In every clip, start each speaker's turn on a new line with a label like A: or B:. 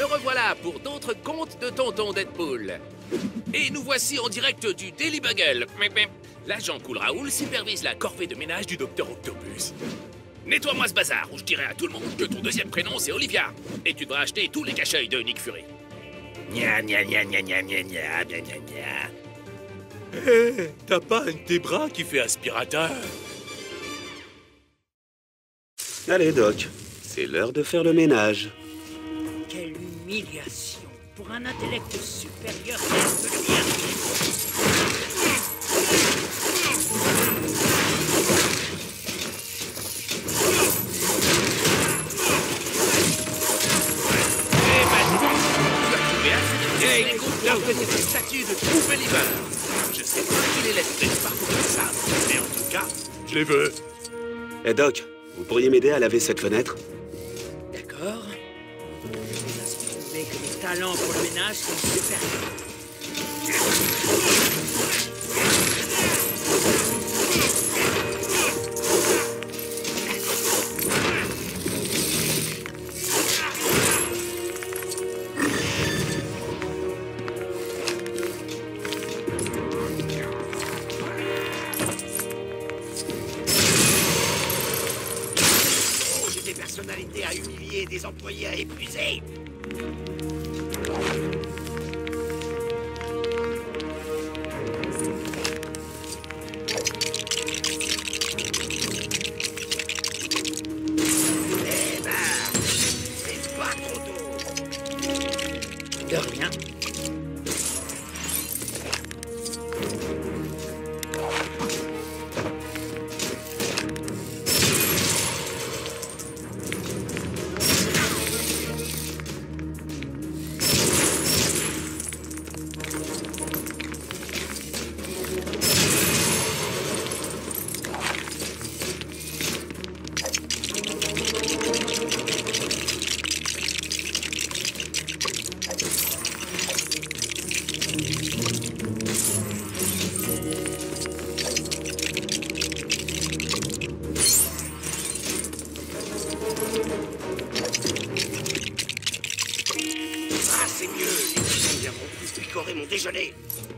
A: revoilà pour d'autres contes de Tonton Deadpool. Et nous voici en direct du Daily Bugle. L'agent Cool Raoul supervise la corvée de ménage du Docteur Octopus. Nettoie-moi ce bazar ou je dirai à tout le monde que ton deuxième prénom c'est Olivia. Et tu devras acheter tous les cache-œils de Nick Fury. Gna gna gna gna gna gna gna gna gna gna. Hé, t'as pas un de tes bras qui fait aspirateur?
B: Allez, Doc, c'est l'heure de faire le ménage.
C: Quelle humiliation pour un intellect supérieur tel que le mien.
A: Des statues de tout Believer. Je sais pas qui les laisse faire parcourir ça, mais en tout cas, je les veux.
B: Eh Doc, vous pourriez m'aider à laver cette fenêtre?
C: D'accord. Je vous assure que les talents pour le ménage sont supérieurs.
D: Personnalité à humilier, des employés à épuiser. Eh ben, c'est pas trop tôt.
C: De rien.
D: C'est mieux, les petits viendront plus picorer mon déjeuner.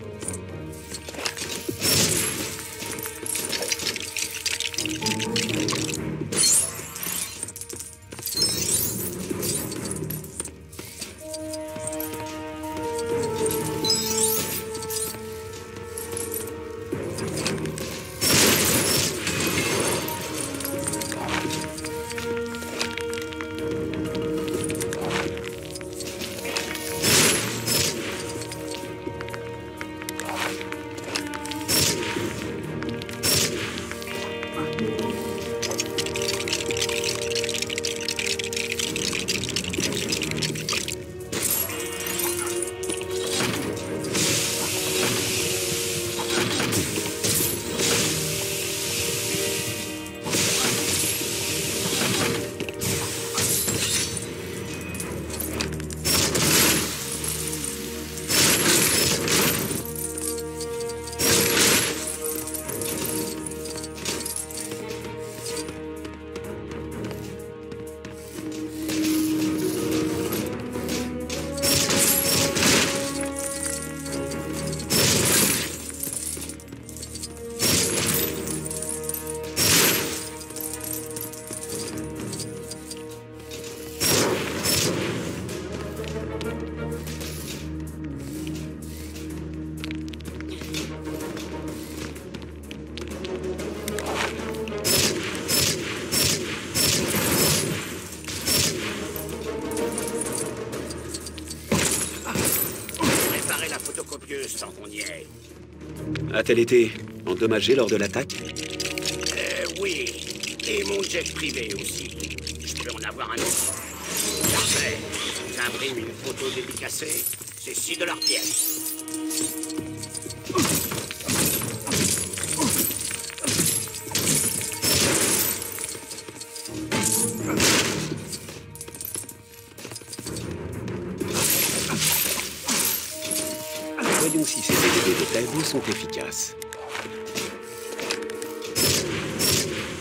D: Sans qu'on y est.
B: A-t-elle été endommagée lors de l'attaque?
D: Oui. Et mon jet privé aussi. Je peux en avoir un autre. Parfait. J'imprime une photo dédicacée. C'est $6 pièce.
B: Voyons si ces DVD de Talbot sont efficaces.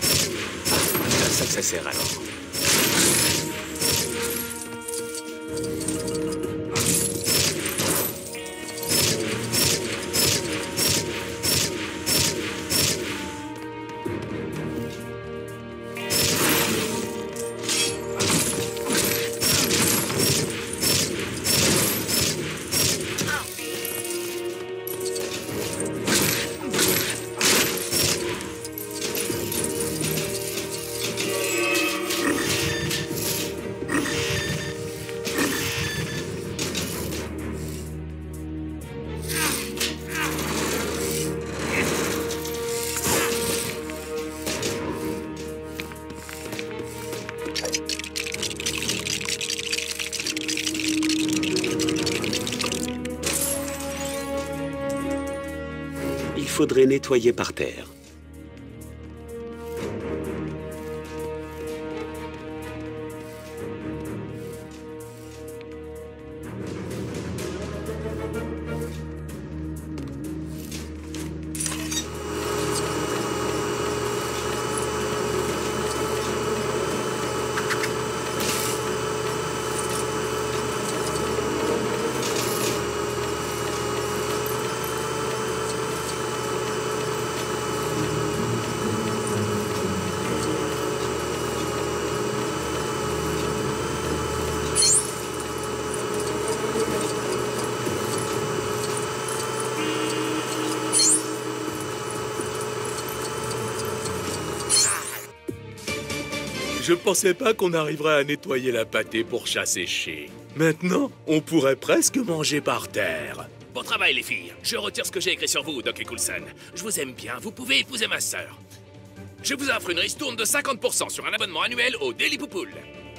B: Ah, ça que ça sert alors. Il faudrait nettoyer par terre.
E: Je pensais pas qu'on arriverait à nettoyer la pâtée pour chat séché. Maintenant, on pourrait presque manger par terre.
A: Bon travail, les filles. Je retire ce que j'ai écrit sur vous, Doc et Coulson. Je vous aime bien, vous pouvez épouser ma sœur. Je vous offre une ristourne de 50% sur un abonnement annuel au Daily Poupoule.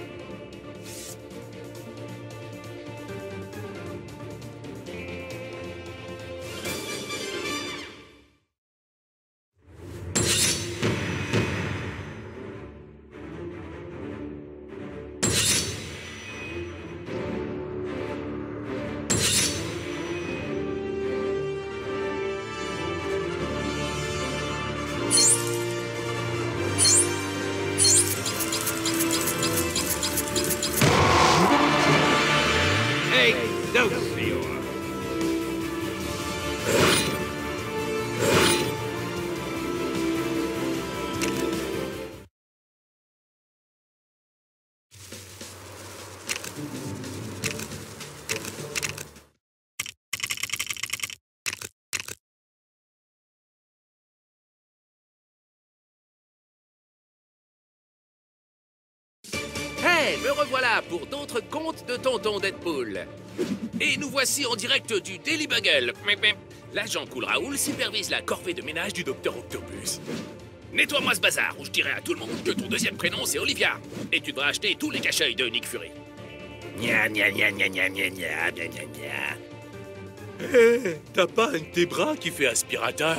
A: Hey, me revoilà pour d'autres contes de Tonton Deadpool. Et nous voici en direct du Daily Bugle. L'agent Cool Raoul supervise la corvée de ménage du Docteur Octopus. Nettoie-moi ce bazar ou je dirai à tout le monde que ton deuxième prénom c'est Olivia. Et tu devras acheter tous les cache-œils de Nick Fury. Gna gna gna gna gna gna gna gna gna gna.
E: Hé, t'as pas un de tes bras qui fait aspirateur?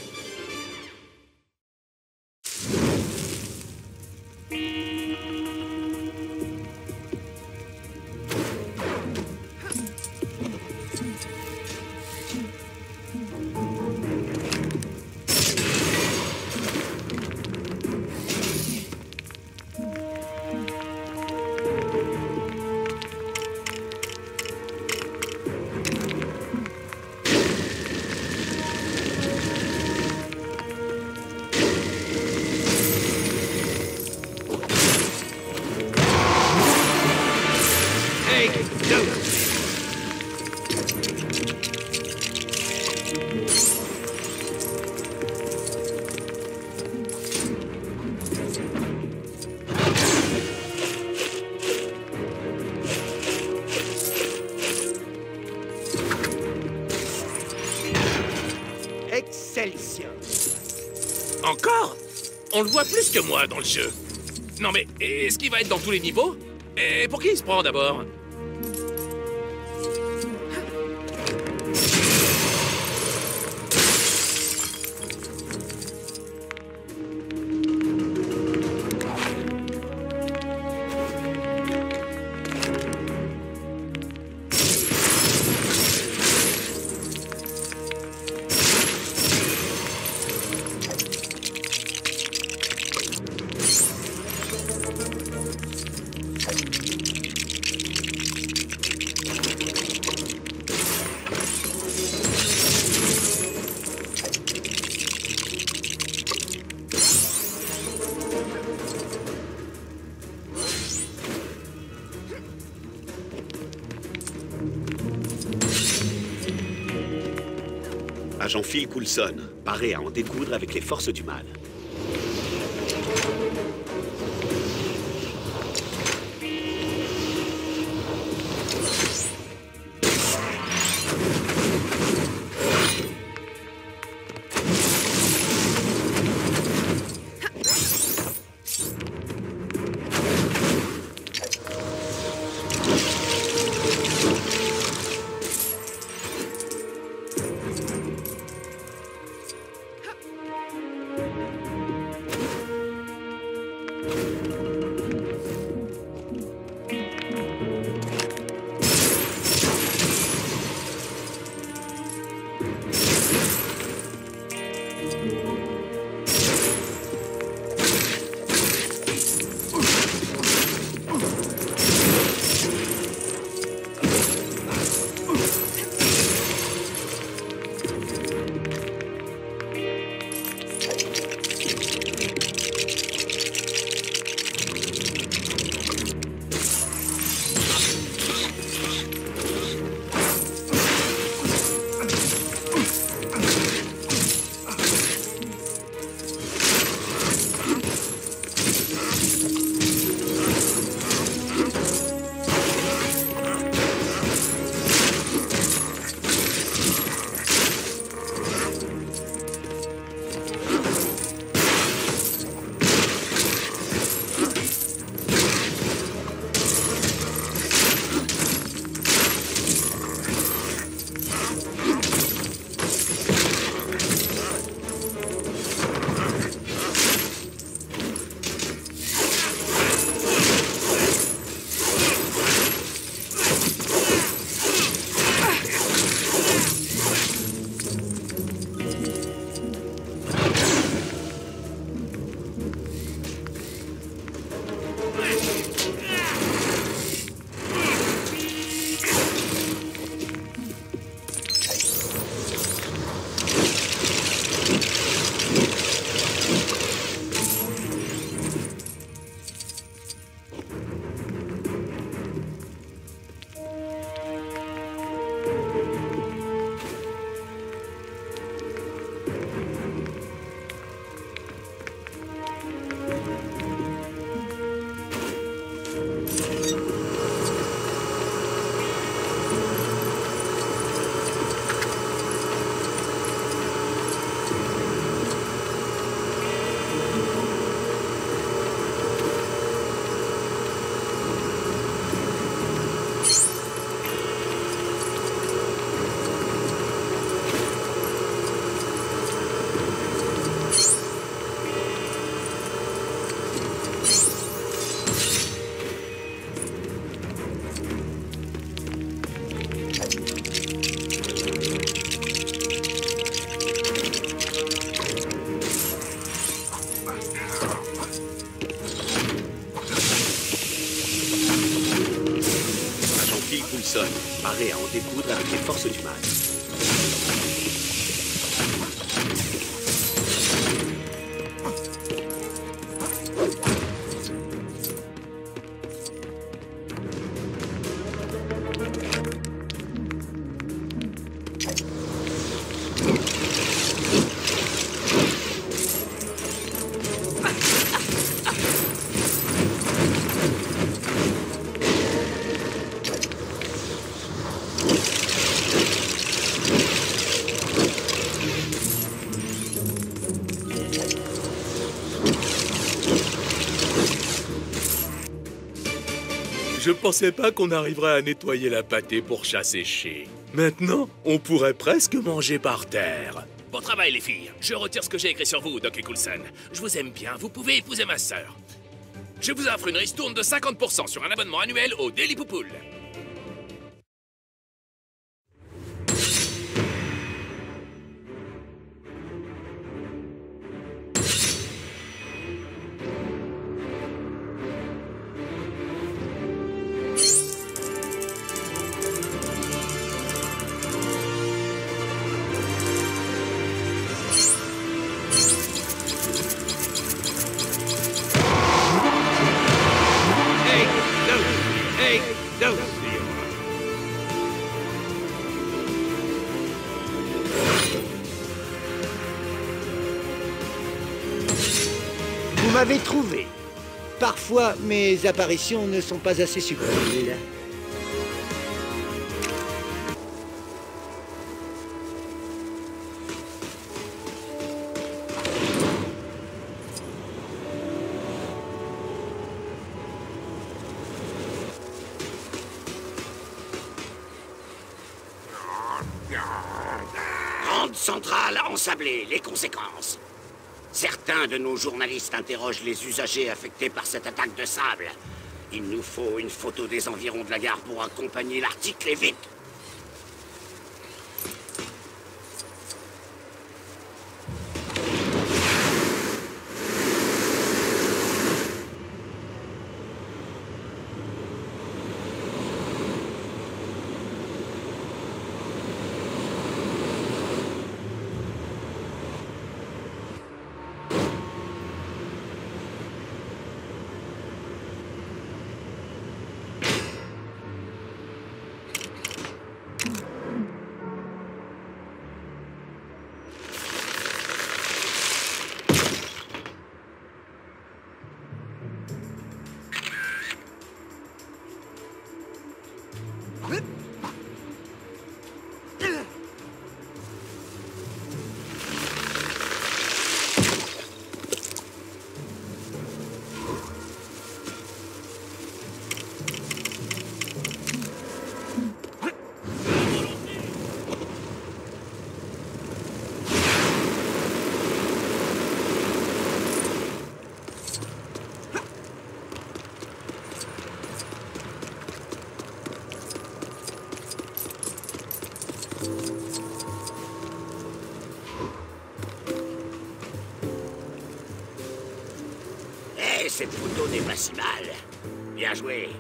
C: Excelsior.
A: Encore? On le voit plus que moi dans le jeu. Non mais, est-ce qu'il va être dans tous les niveaux? Et pour qui il se prend d'abord?
B: Agent Phil Coulson, paré à en découdre avec les forces du mal. Paré à en découdre avec les forces du mal.
E: Je pensais pas qu'on arriverait à nettoyer la pâtée pour chasser Shé. Maintenant, on pourrait presque manger par terre.
A: Bon travail, les filles. Je retire ce que j'ai écrit sur vous, Doc et Coulson. Je vous aime bien, vous pouvez épouser ma sœur. Je vous offre une ristourne de 50% sur un abonnement annuel au Daily Poupoule.
D: Hey, no!
F: m'avez trouvé. Parfois, mes apparitions ne sont pas assez subtiles.
D: Grande centrale ensablée, les conséquences. Certains de nos journalistes interrogent les usagers affectés par cette attaque de sable. Il nous faut une photo des environs de la gare pour accompagner l'article et vite. Cette photo n'est pas si mal. Bien joué.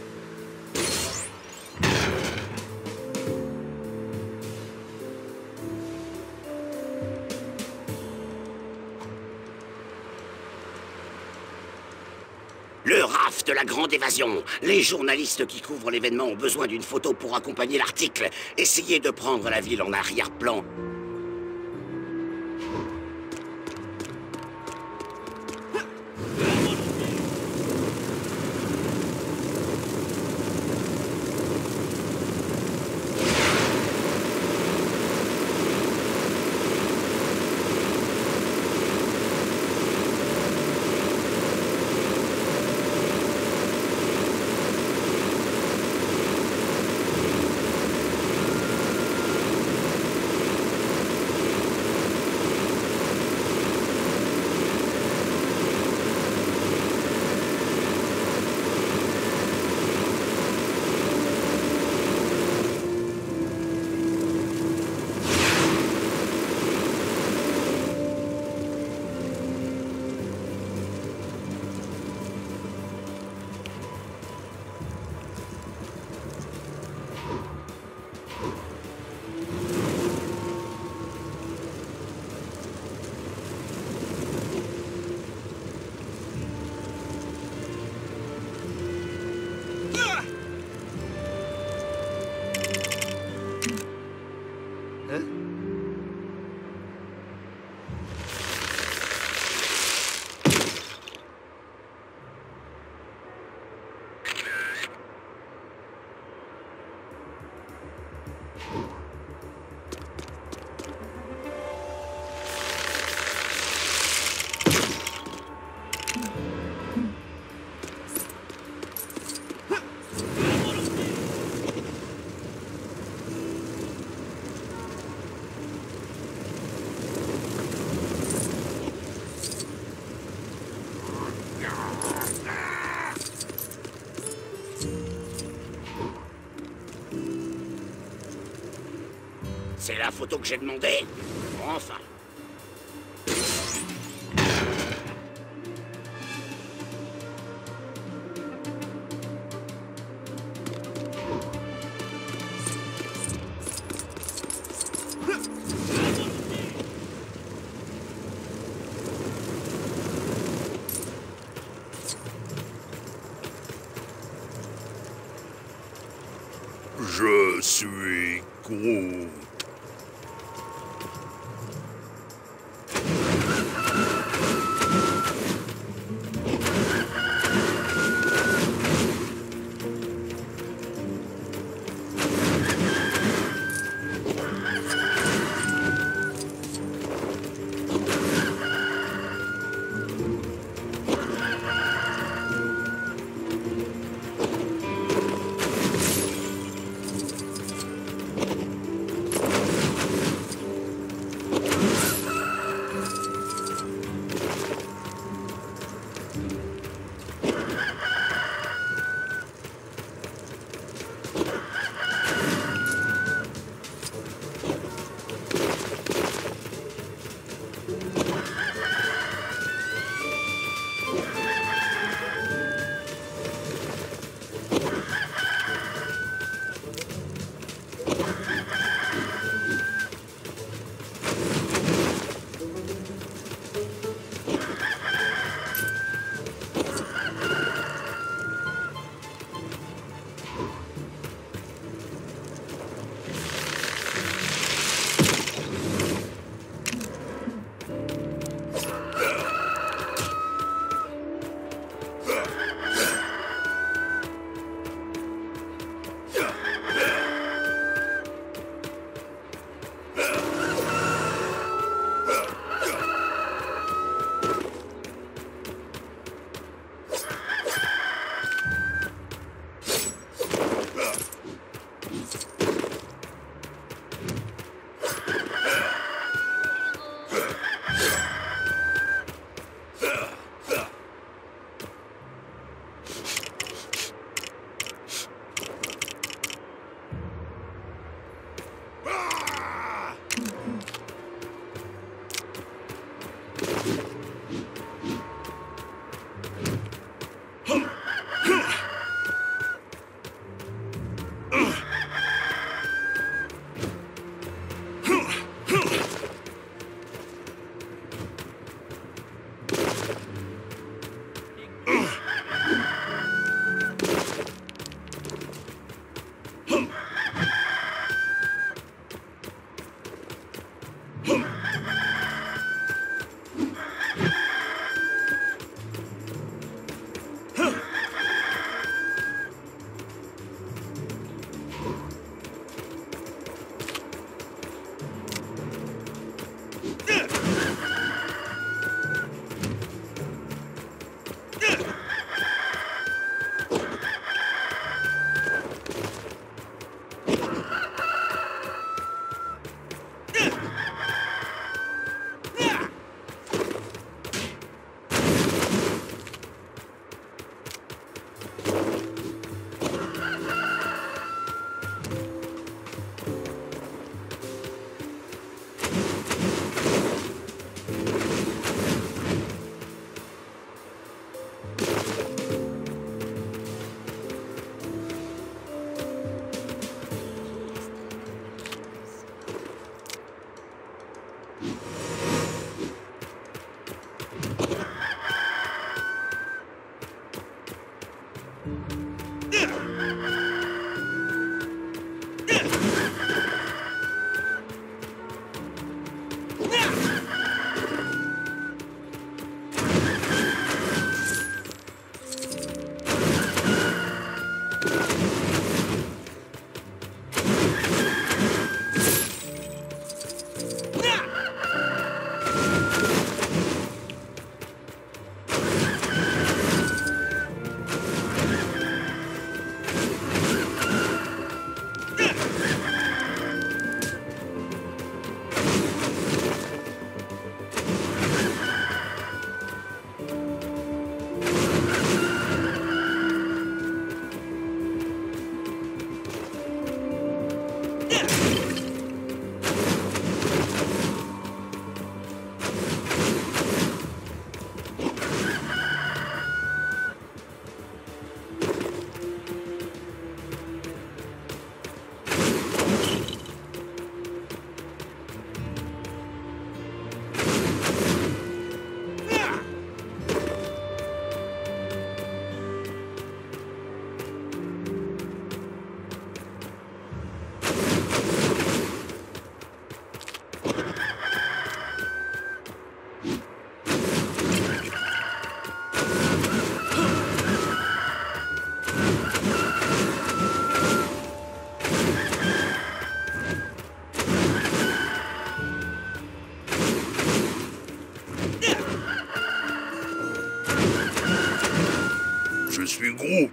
D: Le RAF de la Grande Évasion. Les journalistes qui couvrent l'événement ont besoin d'une photo pour accompagner l'article. Essayez de prendre la ville en arrière-plan. C'est la photo que j'ai demandé? Enfin.
G: Je suis Groot. Je suis Groot.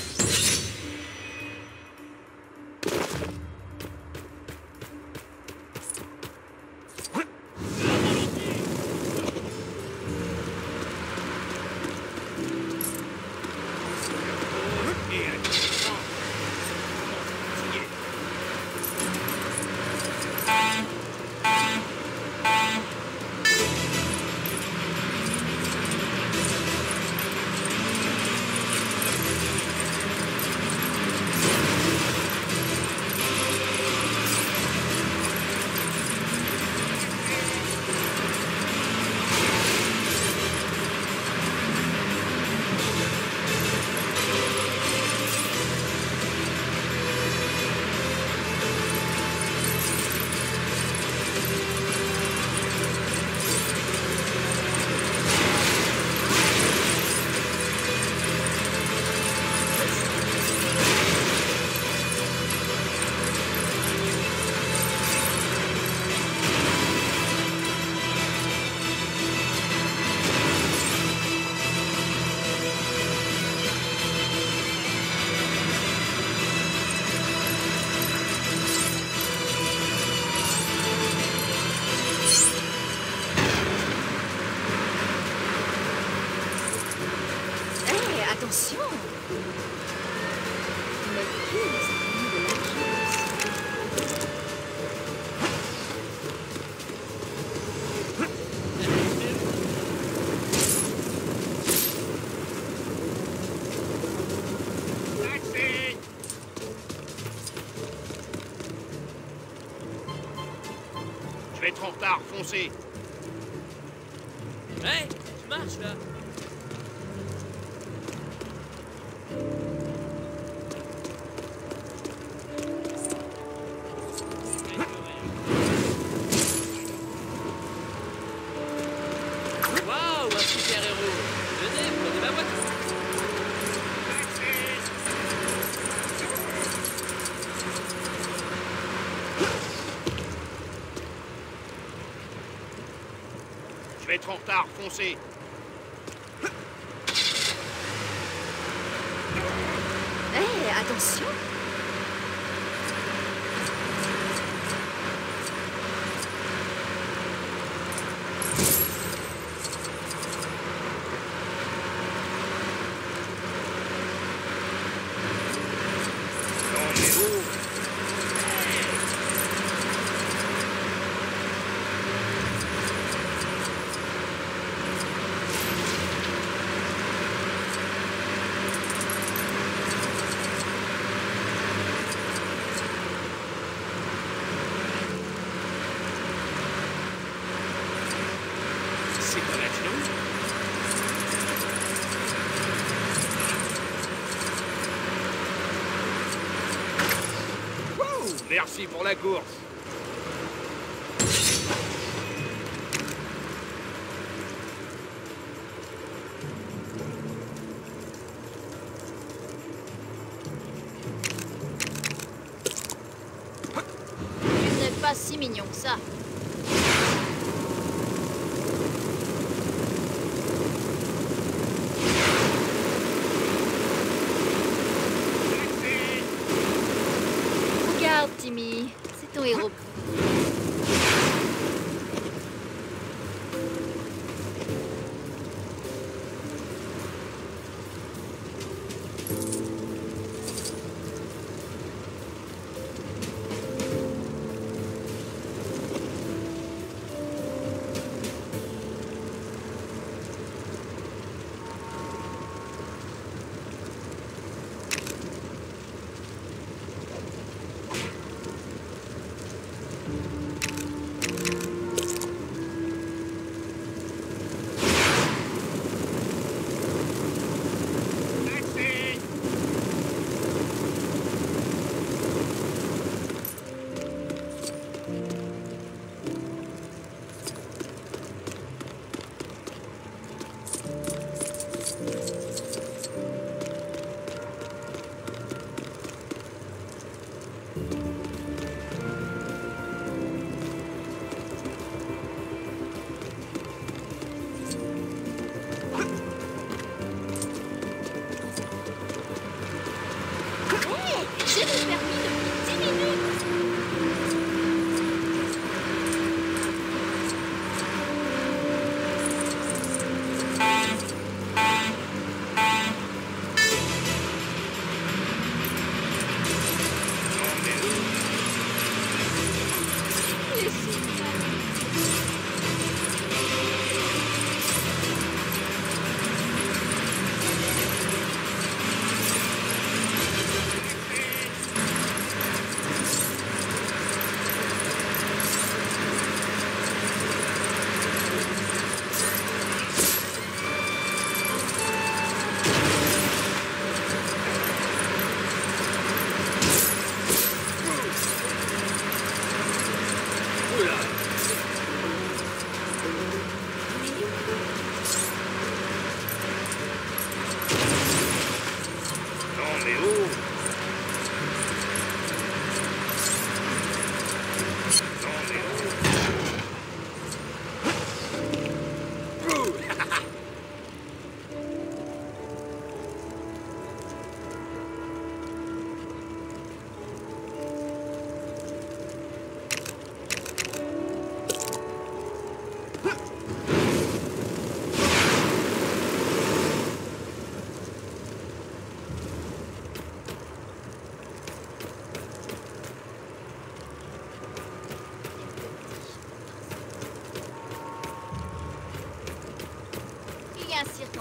H: Attention! Mais qui est de la chose?
D: Taxi! Je vais être en retard, foncez!
C: Hey, tu marches là? Waouh, un super-héros! Venez, prenez ma voiture!
D: Je vais être en retard, foncez!
H: Hé, attention!
D: Non mais oh! C'est pas l'avion? Wouh! Merci pour la course.
H: Tu n'es pas si mignon que ça. Regarde, Timmy, c'est ton héros.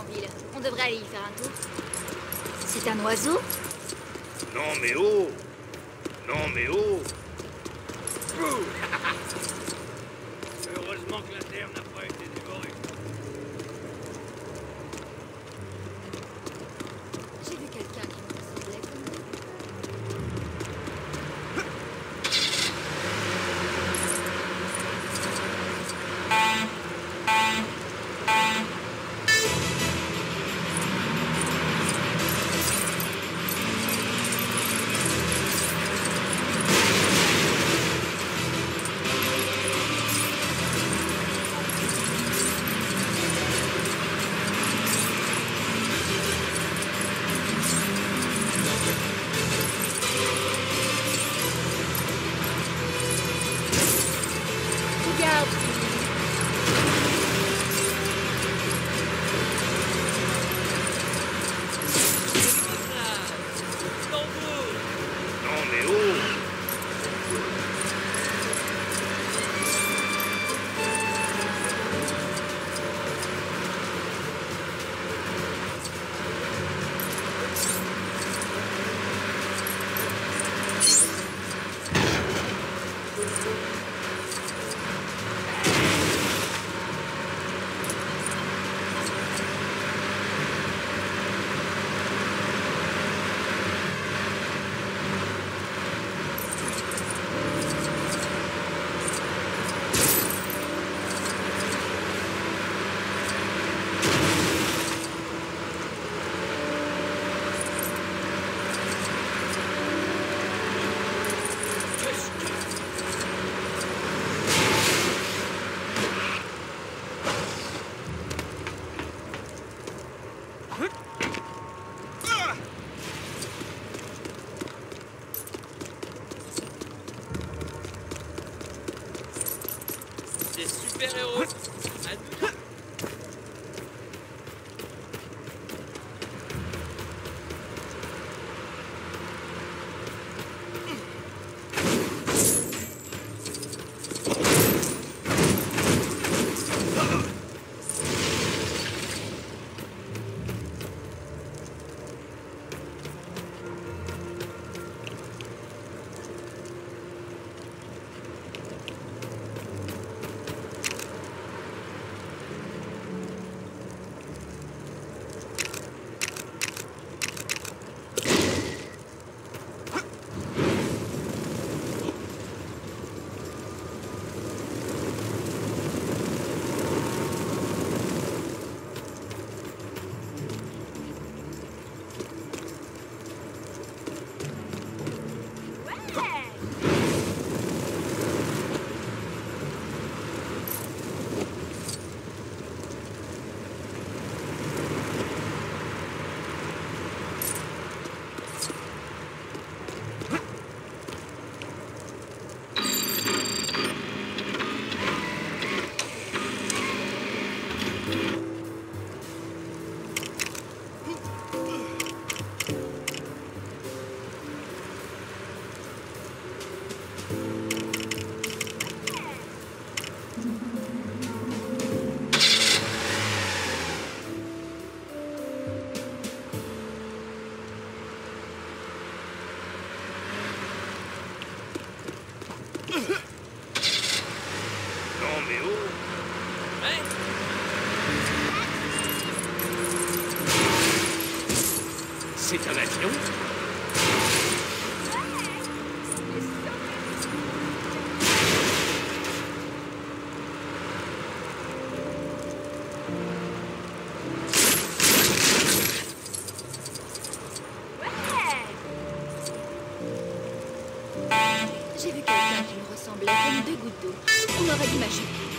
H: ville. On devrait aller y faire un tour. C'est un oiseau?
G: Non mais oh. Non mais oh.
C: Heureusement que la terre n'a pas été dévorée.
H: J'ai vu quelqu'un qui me ressemblait comme lui. Regarde!
G: Non mais oh.
C: Des super-héros. À nous.
G: Non mais oh.
C: Ouais.
A: C'est un avion?
H: J'ai vu quelqu'un qui me ressemblait comme deux gouttes d'eau. On aurait dit ma jupe.